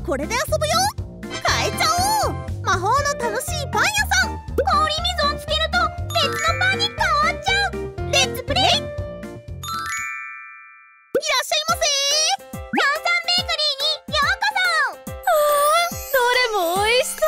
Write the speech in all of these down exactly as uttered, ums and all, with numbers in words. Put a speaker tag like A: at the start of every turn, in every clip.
A: これで遊ぶよ。変えちゃおう。魔法の楽しいパン屋さん。氷水をつけると別のパンに変わっちゃう。レッツプレイ。いらっしゃいませ。炭酸ベーカリーにようこそ。
B: あー、どれも美味しそう。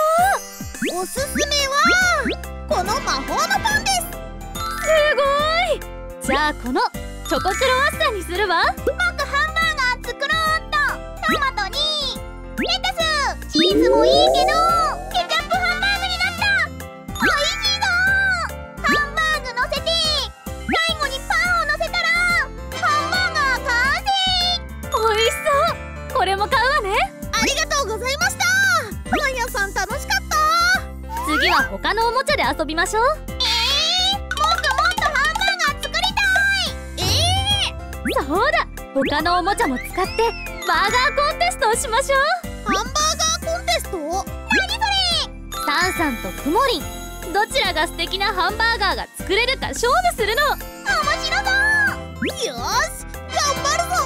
A: おすすめはこの魔法のパンです。
B: すごい。じゃあこのチョコクロワッサンにするわ。
A: 僕ハンバーガー作ろうっと。トマトにレタス、チーズもいいけどケチャップハンバーグになった。おいしいぞ。ハンバーグ乗せて最後にパンを乗せたらハンバーガー完成。
B: 美味しそう。これも買うわね。
A: ありがとうございました。パン屋さん楽しかった。
B: 次は他のおもちゃで遊びましょう。
A: えー、僕もっとハンバーガー作りたい。えー、
B: そうだ、他のおもちゃも使ってバーガーコンテストをしましょう。
A: ハンバーガーコンテスト？何それ？
B: サンさんとくもりん、どちらが素敵なハンバーガーが作れるか勝負するの。
A: 面白そう。よーし、頑張るぞ。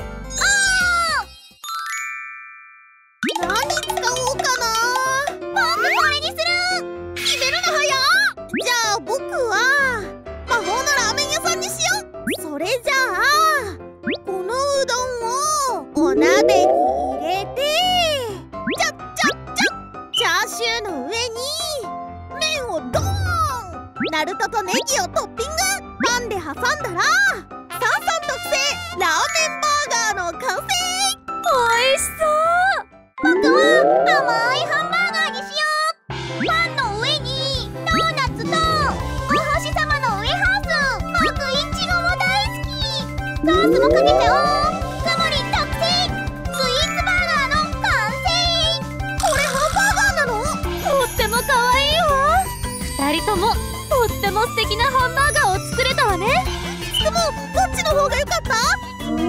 A: あー、何使おうかな。僕これにする。決めるの早っ。じゃあ僕は魔法のラーメン屋さんにしよう。それじゃあこのうどんをお鍋に入れてチャッチャッチャッ。チャーシューの上に麺をドーン。ナルトとネギをトッピング。パンで挟んだらサンさん特製ラーメンバーガーの完成。
B: 美味しそう。
A: 僕は甘いハンバーガーにしよう。パンの上にドーナツとお星様のウエハース。僕イチゴも大好き。ソースもかけておくもりん特製スイーツバーガーの完成。これハンバーガーなの？
B: とっても可愛いわ。二人ともとっても素敵なハンバーガーを作れたわね。
A: つくもどっちの方が良かった？うーん、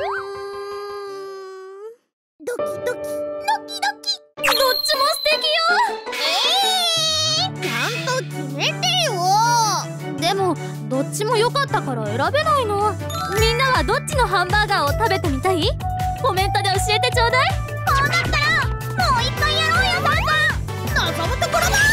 A: ドキドキドキドキ。
B: どっちも素敵よ。
A: えー、ちゃんと決めてよ。
B: でもどっちも良かったから選べないの。みんなはどっちのハンバーガーを食べてみたい？コメントで教えてちょうだい。
A: こうなったらもう一回やろうよ。サンさん望むところだ。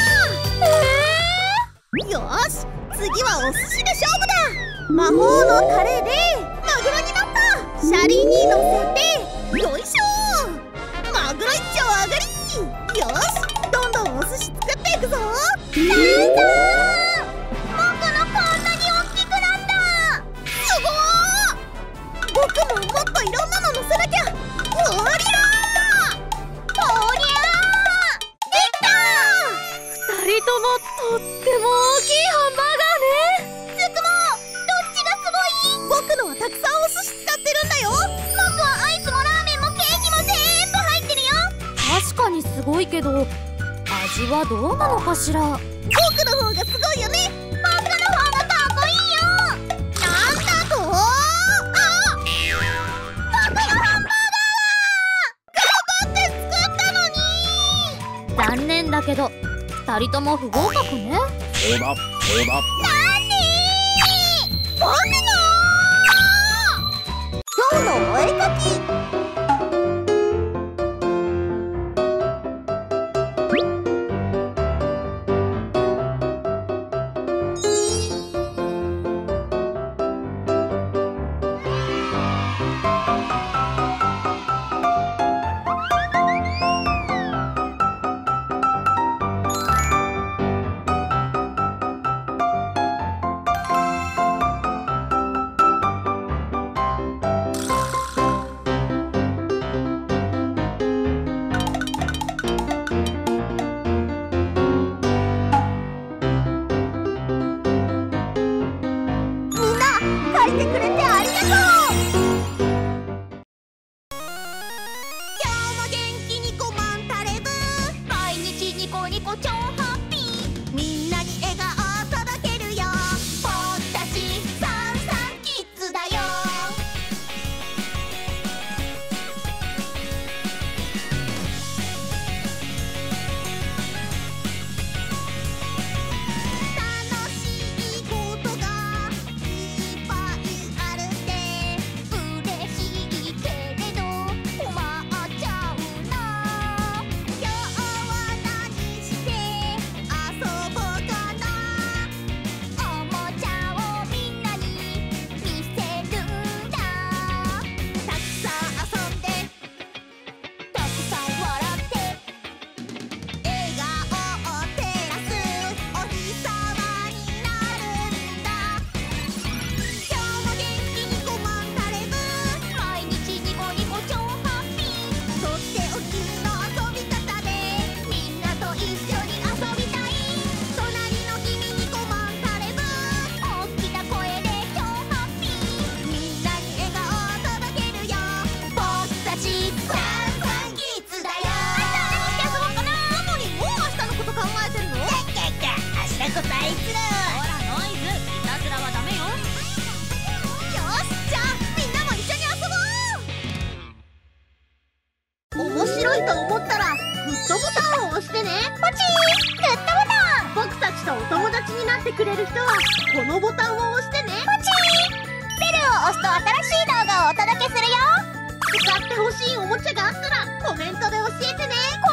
B: え
A: よーし、次はお寿司で勝負だ。魔法のタレでマグロになった。シャリに乗せてよいしょ。マグロ一丁上がり。よーし、どんどんお寿司作っていくぞ。サンさん、僕のこんなに大きくなった。すごー。僕ももっといろんなの乗せなきゃ。おりゃーおりゃーできた。
B: 二人ともとっても大きいハンバーガーね。
A: つくも、どっちがすごい？僕のはたくさんお寿司使ってるんだよ。僕はアイスもラーメンもケーキも全部入ってるよ。
B: 確かにすごいけど味はどうなのかしら。
A: 僕の方がすごいよね。僕の方がかっこいいよ。なんだと？あ！僕のハンバーガーが頑張って作ったのに。
B: 残念だけど二人とも不合格ね。
C: そうだそうだ。
A: 僕の今日のお絵かき。 ポチーグッドボタン。僕たちとお友達になってくれる人はこのボタンを押してね。ポチーベルを押すと新しい動画をお届けするよ。使ってほしいおもちゃがあったらコメントで教えてね。